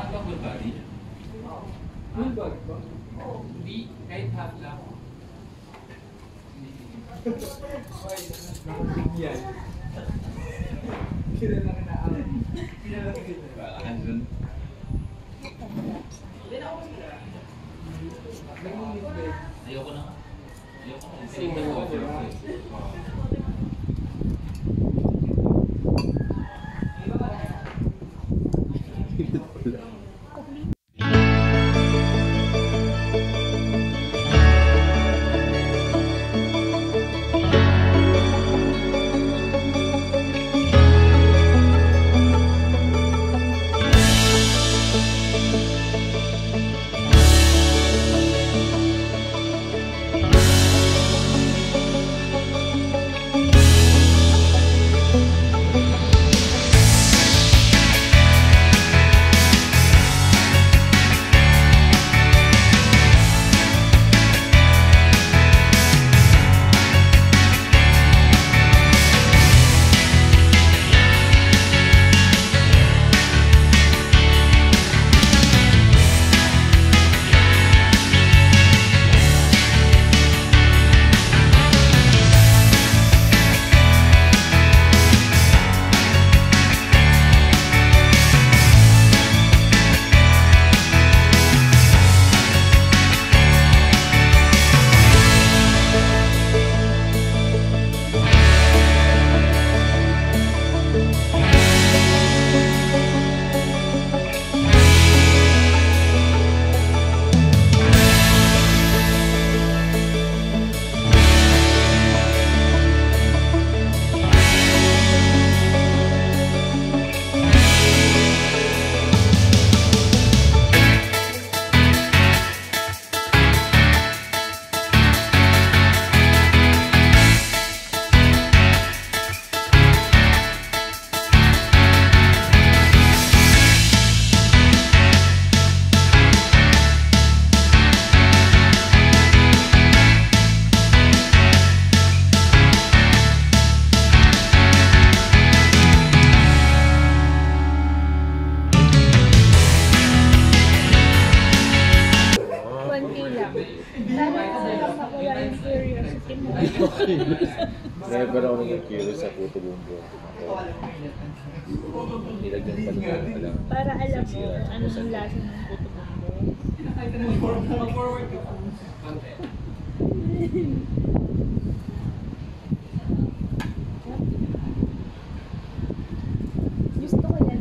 ba full body? Full body ba? Oo. Hindi, kahit half lang. Yan. Kailan lang na-out. Kailan lang kita. Balakan dun. Ayoko na. Ayoko na. Sige na ako. Never ako naging curious sa puto bumbong. Nilagyan pa naman para alam mo ano yung lasa ng puto bumbong. Mag-forward ka. Gusto ko yan.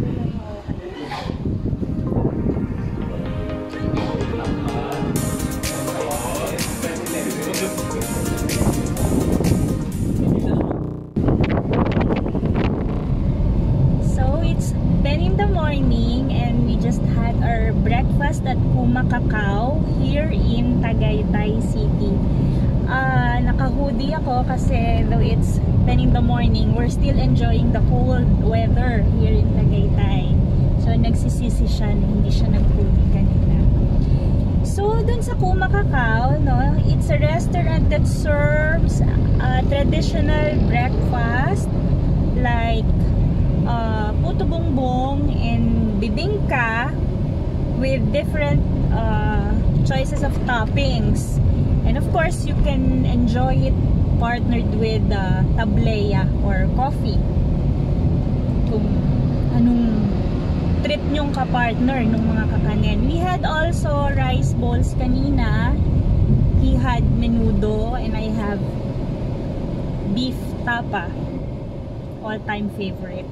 Breakfast at Kuma Cacao here in Tagaytay City. Naka-hoodie ako kasi though it's 10 in the morning, we're still enjoying the cold weather here in Tagaytay. So nagsisisi siya na hindi siya nag-hoodie kanina. So dun sa Kuma Cacao, no, it's a restaurant that serves traditional breakfast like puto bongbong and bibingka with different choices of toppings, and of course you can enjoy it partnered with tableya or coffee kung anong trip nyong kapartner ng mga kakanin. We had also rice bowls kanina. He had menudo and I have beef tapa, all-time favorite.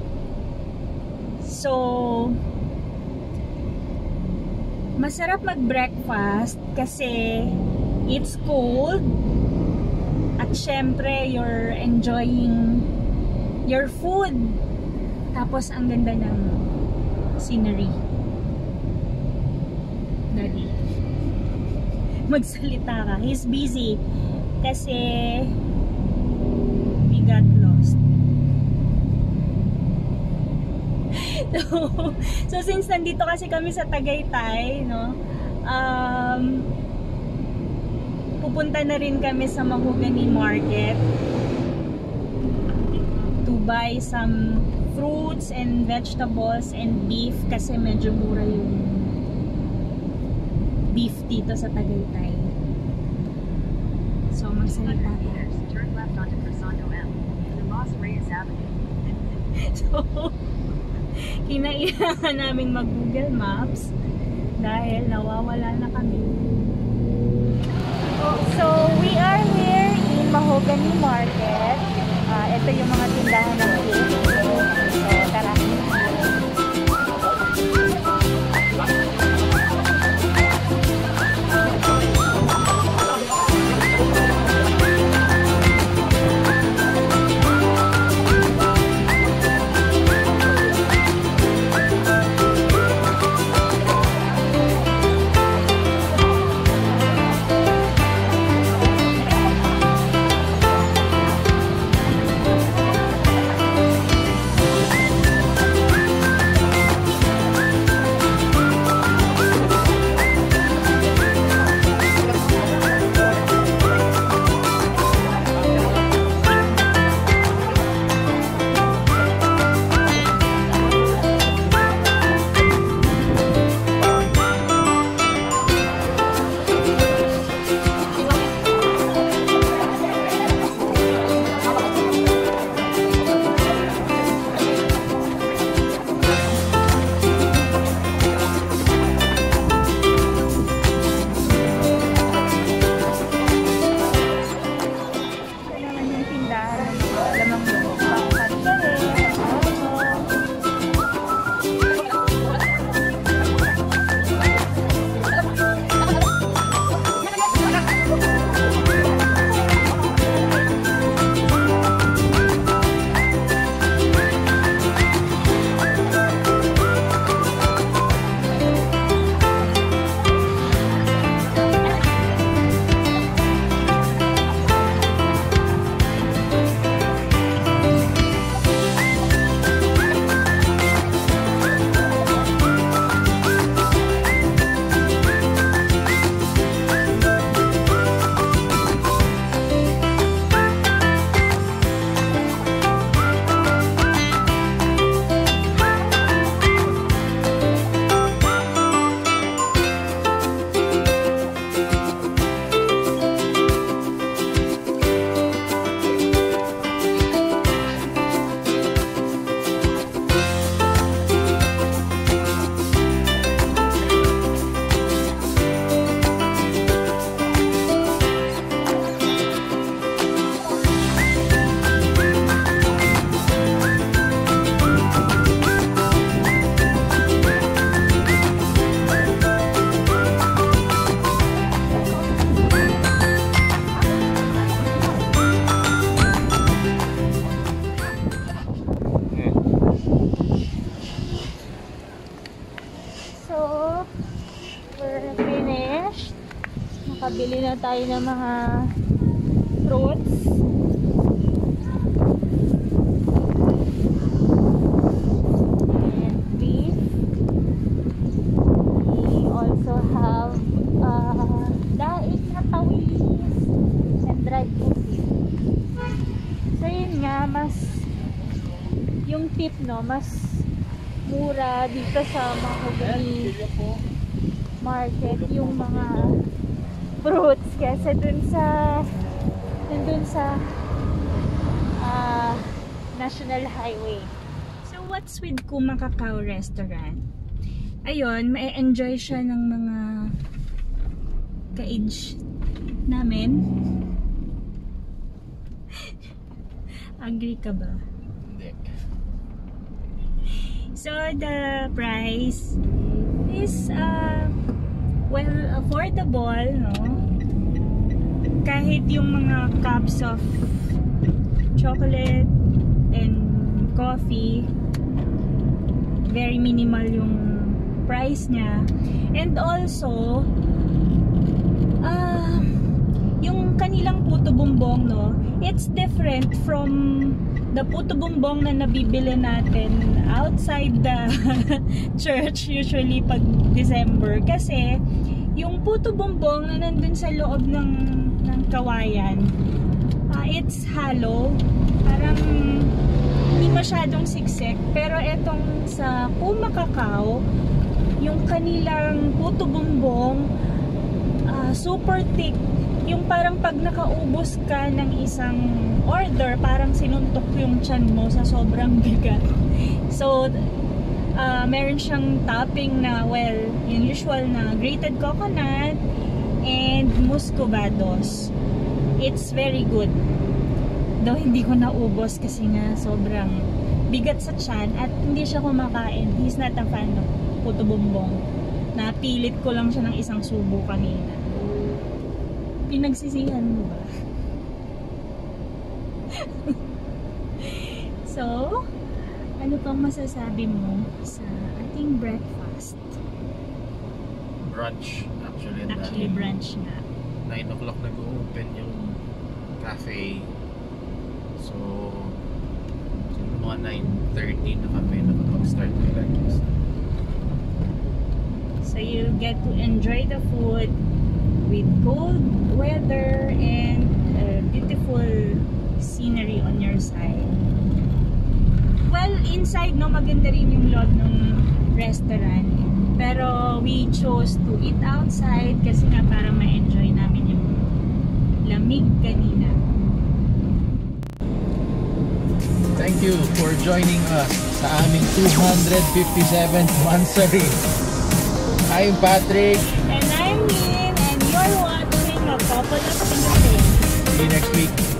So masarap mag-breakfast kasi it's cold at syempre you're enjoying your food, tapos ang ganda ng scenery. Daddy, magsalita ka. He's busy kasi we got lost. So since nandito kasi kami sa Tagaytay, no, pupunta na rin kami sa Mahogany Market to buy some fruits and vegetables and beef kasi medyo mura yung beef dito sa Tagaytay. So magsalita tayo. Turn left onto Crescendo M. The Monthsary Avenue. So, kinailangan namin mag-Google Maps dahil nawawala na kami. So, we are here in Mahogany Market. Ito yung mga tindahan ng beef. So, tara. Nakabili na tayo ng mga fruits. And beef. We also have daig na tawilis and dried pusit. So yun nga, mas yung tip no, mas mura dito sa Mahogany Market yung mga fruits kasi dun sa National Highway. So what's with Kumakakaw Restaurant? Ayun, ma-enjoy siya ng mga ka-age namin. Agree ka ba? Hindi. So the price is well affordable, no? Kahit yung mga cups of chocolate and coffee, very minimal yung price niya. And also yung kanilang puto bumbong, no, it's different from the puto bumbong na nabibili natin outside the church usually pag December, kasi yung puto bumbong na nandun sa loob ng kawayan, it's hollow, parang hindi masyadong siksik. Pero etong sa Pumakakaw, yung kanilang puto bumbong, super thick. Yung parang pag nakaubos ka ng isang order, parang sinuntok yung tiyan mo sa sobrang bigat. So, meron siyang topping na, well, yung usual na grated coconut and muscovados. It's very good. Though hindi ko naubos kasi nga sobrang bigat sa tiyan at hindi siya kumakain. He's not a fan of puto bumbong. Napilit ko lang siya ng isang subo kanina. Pinagsisihan mo ba? So, ano pang masasabi mo sa ating breakfast? Brunch, actually. Actually, brunch nga. 9 o'clock nag-open yung cafe. So, mga 9:30 na kami nakapag-start mag-lunch. So, you get to enjoy the food with cold weather and beautiful scenery on your side. Well, inside, no, maganda rin yung loob ng restaurant. Pero we chose to eat outside kasi nga para ma-enjoy namin yung lamig kanina. Thank you for joining us sa aming 257th Monthsary. I'm Patrick. And I'm Lynn, and you're watching A Couple of Philippines. See you next week.